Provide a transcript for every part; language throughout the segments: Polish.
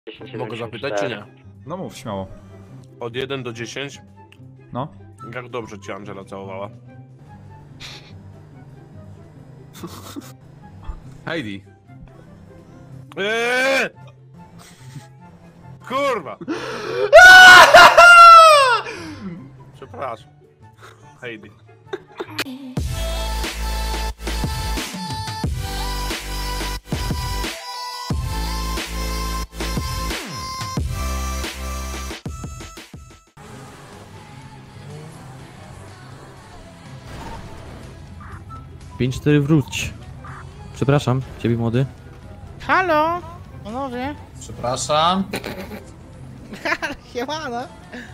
Mogę zapytać, czy nie? No mów, śmiało. Od 1 do 10. No. Jak dobrze cię Angela całowała? Heidi. Kurwa! Przepraszam. Heidi. Pięć 4 wróć. Przepraszam, ciebie młody. Halo, panowie. Przepraszam. Siemano.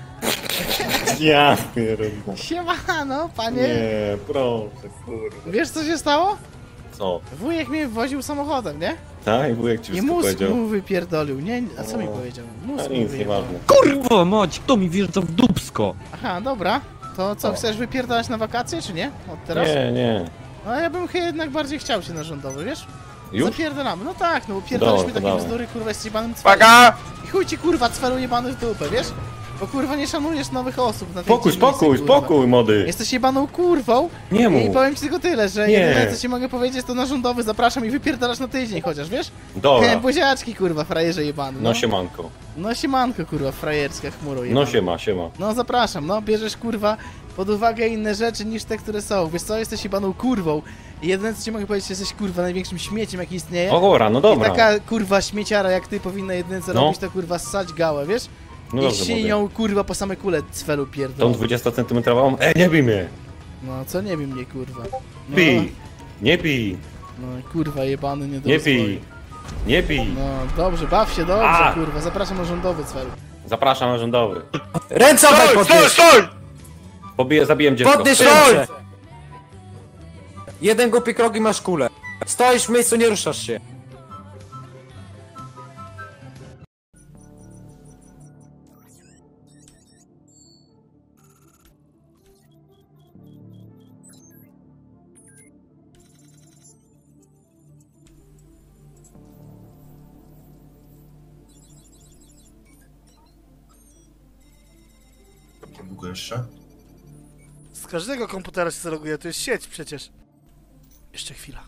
Ja pierdolę. Siemano, panie. Nie, proszę, kurde. Wiesz co się stało? Co? Wujek mnie woził samochodem, nie? Tak? Wujek ci I wszystko mózg powiedział? mu wypierdolił, nie? A co mi O. powiedział? A Mózg mu nic, wyjebał. nieważne. Kurwa mać, kto mi wjeżdża w dupsko? Aha, dobra. To co, O. chcesz wypierdalać na wakacje, czy nie? Od teraz? Nie, nie. No ja bym chyba jednak bardziej chciał się na rządowy, wiesz? Już? Zapierdalamy, no tak, no bo pierdolisz mi Dobra, takie dawaj. bzdury, kurwa, z jebanym cwelem. Paga! I chuj ci, kurwa, cwelu jebany w dupę, wiesz? Bo kurwa nie szanujesz nowych osób na tej Spokój, dzielnicy, spokój, kurwa. spokój, młody. Jesteś jebaną kurwą. Nie I mów. powiem ci tylko tyle, że Nie. jedyne co ci mogę powiedzieć to na rządowy zapraszam i wypierdalasz na tydzień chociaż, wiesz? Dobra. Buziaczki kurwa, frajerze jebany. No siemanko. No siemanko kurwa, frajerska chmuro jebana. No siema, siema. No zapraszam, no bierzesz kurwa pod uwagę inne rzeczy niż te, które są. Wiesz co, jesteś jebaną kurwą. I jedyne co ci mogę powiedzieć, jesteś kurwa największym śmieciem jaki istnieje. O dobra, no I dobra. taka kurwa śmieciara jak ty powinna jedyne co No. robić to kurwa ssać gałę, wiesz? No I dobrze, młody. sinią kurwa po same kule cwelu Tą pierdolą. 20-centymetrową? Nie bij mnie. No co nie wiem mnie kurwa. No, Pij. Nie pij. no kurwa jebany nie do Nie rozwoju. pij. Nie pij. No dobrze, baw się dobrze, A! kurwa, zapraszam na rządowy cel. Zapraszam na rządowy. Ręce oddaj, podnieś! Zabiję dziecko. Podnieś ręce! Jeden głupi krok i masz kulę. Stoisz w miejscu, nie ruszasz się. Długo jeszcze? Z każdego komputera się zaloguje, to jest sieć przecież. Jeszcze chwila.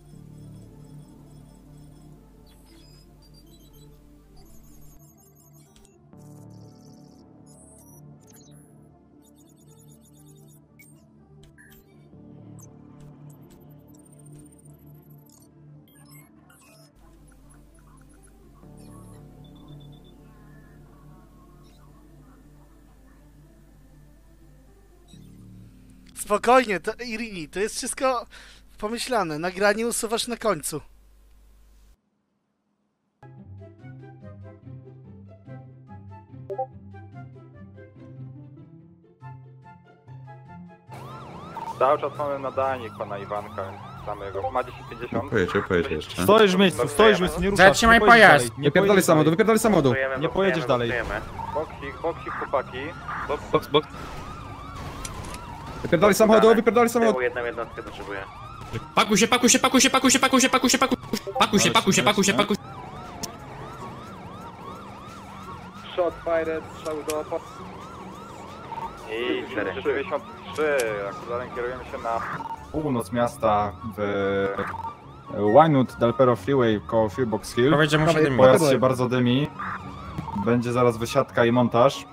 Spokojnie, to Irini, to jest wszystko pomyślane. Nagranie usuwasz na końcu. Cały czas mamy nadajnik pana Iwanka, więc samego. Ma 10:50. Pojedź jeszcze. Stoisz w miejscu, nie ruszasz. Zatrzymaj nie pojedziesz pojazd. dalej, nie pojedziesz dalej. wypierdalaj samochodu. Nie pojedziesz dalej. Boksik, chłopaki. Box. Wypierdalaj samochodu, wypierdalaj samochodu. Jedną jednostkę potrzebuję. Pakuj się. Shot fired, strzały do oporu. I 463, akurat kierujemy się na... Północ miasta w Winewood, Dalpero Freeway koło Fearbox Hill. Pojazd się bardzo dymi. Będzie zaraz wysiadka i montaż.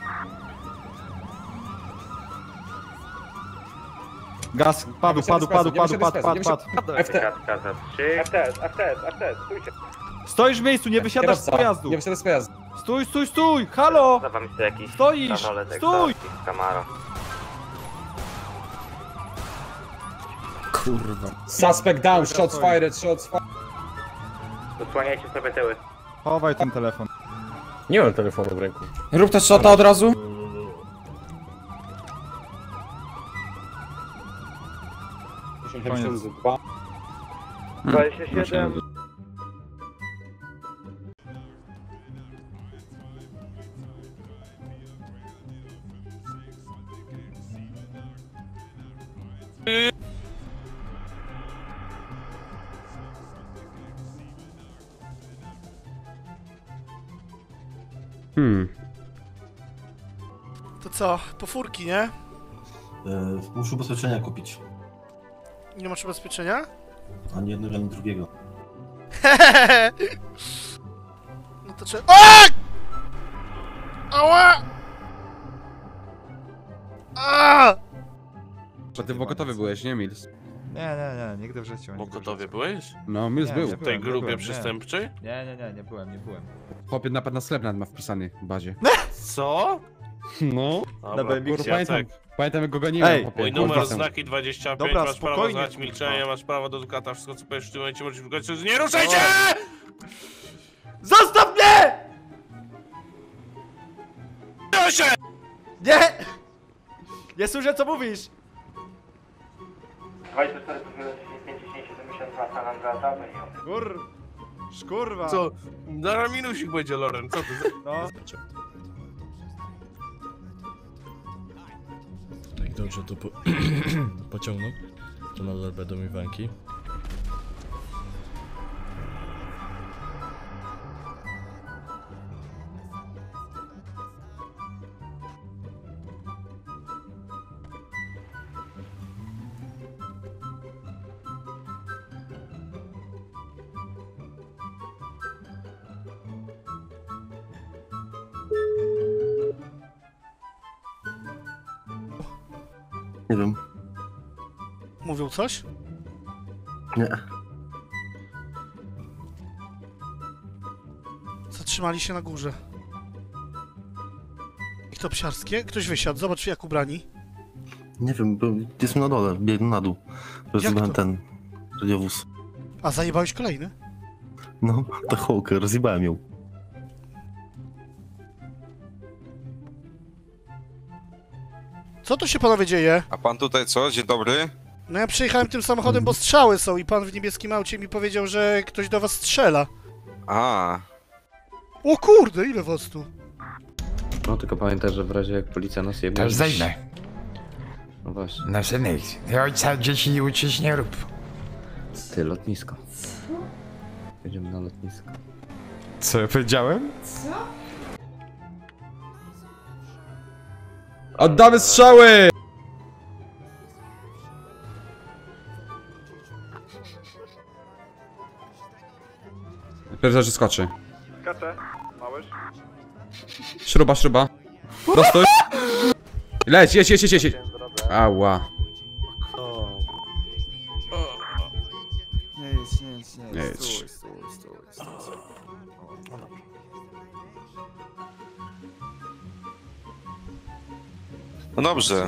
Gaz, padł. FTS, stójcie. Stoisz w miejscu, nie wysiadasz z pojazdu. Stój, halo! Zawam się jakiś... Stoisz, stój! Camaro. Suspect down, shots fired. Zasłaniajcie sobie tyły. Chowaj ten telefon. Nie mam telefonu w ręku. Rób też shota od razu. 27. To co, po furki, nie? Muszę ubezpieczenia kupić. Nie masz ubezpieczenia? Ani jednego, ani drugiego. No to trzeba... O! Ała! A! A ty w Mokotowie byłeś, nie Mills? Nie, nigdy w życiu. Bo gotowie byłeś? No, Mills Nie, był. nie W tej nie grupie byłem, przestępczej? Nie byłem. Chłopie napad na sklep nawet ma wpisany w bazie. Co? No. Dobra, Kurwa, Jacek. pamiętam jak go goniłem. Ej, chłopie. Mój Kurwa, numer są. znaki 25, Dobra, masz prawo spokojnie, znać kurwa. milczenie, masz prawo do dukata, wszystko co powiesz w tym momencie możesz wygrać, nie ruszaj się! Zostaw mnie! Ruszaj się! Nie! Nie słyszę, co mówisz! 24, 5, 10, 72, San Andreas Avenue. Kurwa. Co? Na minusik będzie, Loren, co ty? No. Tak dobrze to pociągnął, to nadal będą mi wanki. Nie wiem. Mówią coś? Nie. Zatrzymali się na górze. I to psiarskie? Ktoś wysiadł, zobacz jak ubrani. Nie wiem, bo jestem na dole, biegnę na dół. Rozjebałem to? ten radiowóz. A zajebałeś kolejny? No, ta hołkę, rozjebałem ją. Co tu się panowie dzieje? A pan tutaj co? Dzień dobry. No ja przyjechałem tym samochodem, bo strzały są i pan w niebieskim aucie mi powiedział, że ktoś do was strzela. A, O kurde, ile was tu? No tylko pamiętaj, że w razie jak policja nas jebie... To już zejdę. No właśnie. Na synek. Ojca dzieci uczyć nie rób. Ty, lotnisko. Jedziemy na lotnisko. Co ja powiedziałem? Oddamy strzały! Pierwsza, że skoczy. Skaczę, małysz. Śruba. Prostuj. Leć, jedź. Ała. Nie Jedź. Stój. no dobrze.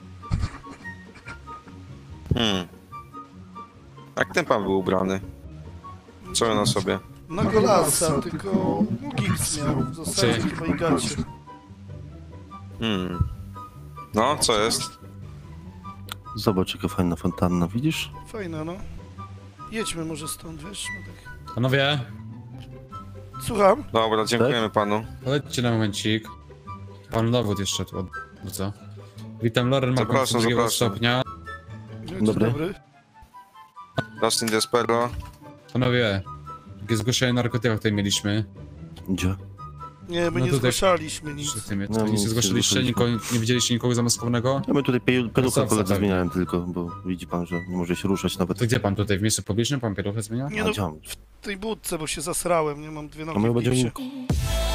Jak ten pan był ubrany? Co miał na sobie? Na golasa, tylko gips miał w zasadzie Czy- chyba i gacie. No, co jest? Zobacz, jaka fajna fontanna, widzisz? Fajna, no. Jedźmy może stąd, wiesz? No tak. Panowie, Słucham? Dobra, dziękujemy panu. polećcie na momencik. Pan dowód jeszcze tu odwrócę. Witam, Loren, ma końcu Zapraszam, drugiego zapraszam. stopnia. Dzień Dobry. Dustin Despero. Panowie, takie zgłoszenie narkotykach tutaj mieliśmy. Gdzie? Nie, my No nie tutaj- zgłaszaliśmy nic. Przy tym, No, nic nie nic nie zgłosiliście, zgłosiliśmy. nie widzieliście nikogo zamaskowanego? Ja my tutaj perukę co, koledze tak? zmieniałem tylko, bo widzi pan, że nie może się ruszać nawet. To gdzie pan tutaj, w miejscu publicznym, pan pieluchę zmienia? Nie A no, gdzie mam? w tej budce, bo się zasrałem, nie mam dwie A my nogi w będziemy gipsie.